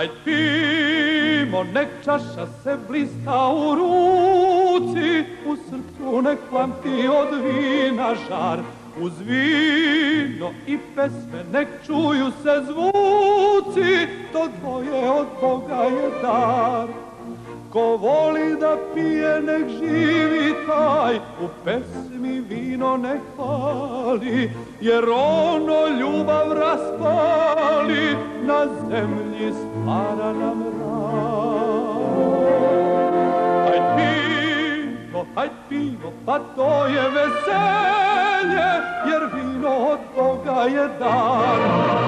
Hajde pimo, nek čaša se blista u ruci, u srcu nek plamti od vina žar. Uz vino i pesme nek čuju se zvuci, to dvoje od Boga je dar. Ko voli da pije, nek živi taj, u pesmi vino nek hvali, jer ono ljubav raspali, na zemlji stvara nam raj. Hajde pivo, pa to je veselje, jer vino od Boga je dar.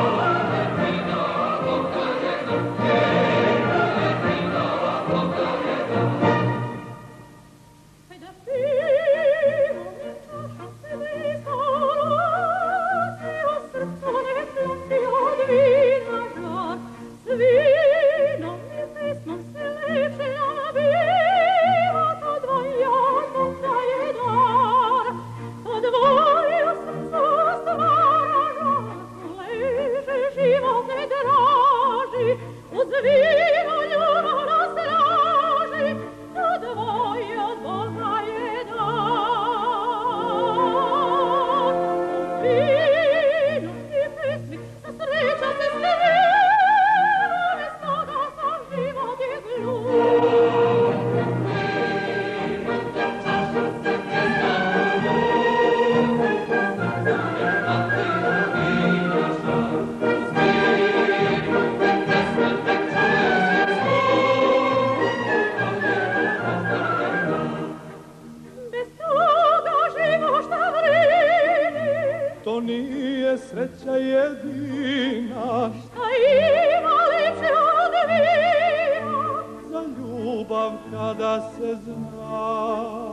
To nije sreća jedina, šta ima lepše od vina, za ljubav kada se zna.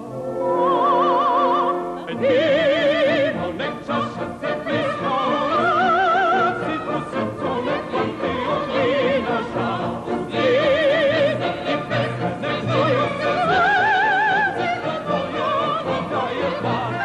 Vino, nek čaša se bliska u ruci, u srcu nek plamti od vina žar. Vino i pesme nek čuju se zvuci, to dvoje od Boga je dar.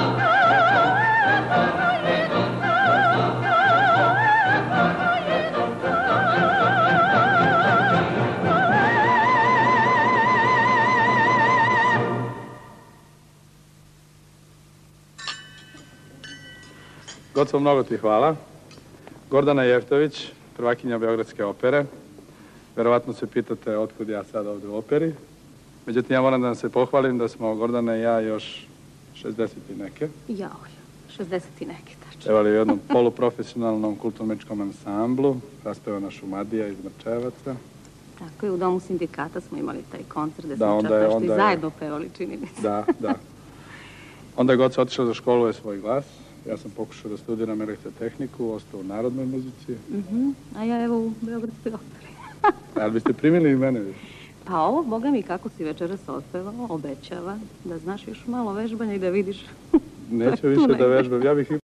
Gotovo, mnogo ti hvala. Gordana Jevtovic, prvakinja Beogradske opere. Verovatno se pitate otkud ja sad ovdje u operi. Međutim, ja moram da vam se pohvalim da smo Gordana i ja još 60 i neke. Jao, 60 i neke, tačno. Pevali u jednom poluprofesionalnom kulturno-umjetničkom ansamblu. Raspeva naš Matija iz Mrčevaca. Tako je, u Domu sindikata smo imali taj koncert gde Da, smo onda čak je- nešto i onda je- zajedno pevali, čini mi se. Da, da. Onda je Goca otišao da školuje svoj glas. Ja sam pokušao da studiram elektrotehniku, ostao u narodnoj muzici. A ja evo u Beogradskoj operi. Ali biste primili i mene više? Pa ovo, Boga mi, kako si večeras otpevao, obećava da znaš još malo vežbanja i da vidiš. Neću više da vežbam. Ja bih